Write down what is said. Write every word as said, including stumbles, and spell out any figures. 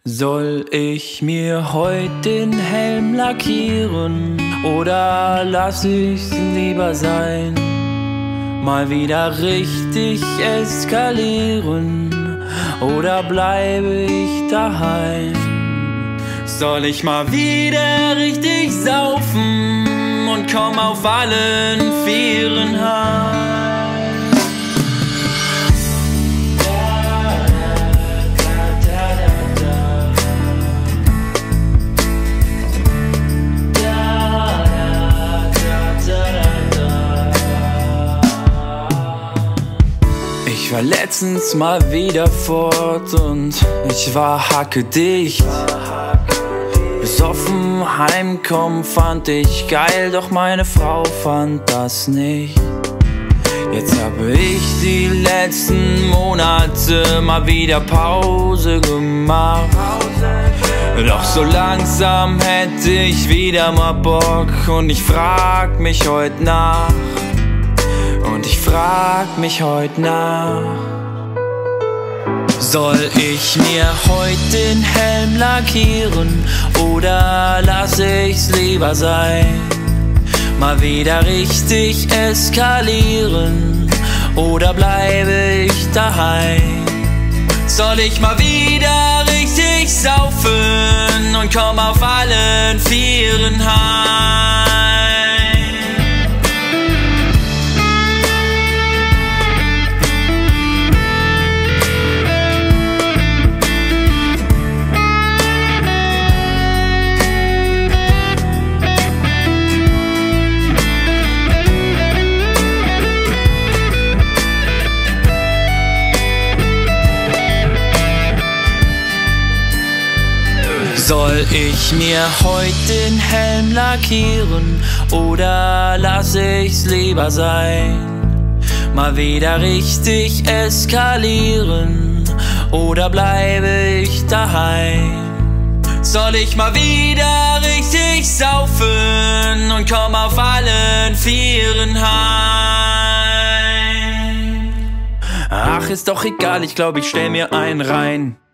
Soll ich mir heute den Helm lackieren oder lass ich's lieber sein? Mal wieder richtig eskalieren oder bleibe ich daheim? Soll ich mal wieder richtig saufen und komm auf allen Vieren heim? Ich war letztens mal wieder fort und ich war hackedicht. Besoffen heimkommen fand ich geil, doch meine Frau fand das nicht. Jetzt habe ich die letzten Monate mal wieder Pause gemacht. Doch so langsam hätte ich wieder mal Bock und ich frag mich heute nach. Und ich frag mich heute nach. Soll ich mir heute den Helm lackieren oder lass ich's lieber sein? Mal wieder richtig eskalieren oder bleibe ich daheim? Soll ich mal wieder richtig saufen und komm auf allen Vieren heim? Soll ich mir heute den Helm lackieren oder lass ich's lieber sein? Mal wieder richtig eskalieren oder bleibe ich daheim? Soll ich mal wieder richtig saufen und komm auf allen Vieren heim? Ach, ist doch egal, ich glaub, ich stell mir einen rein.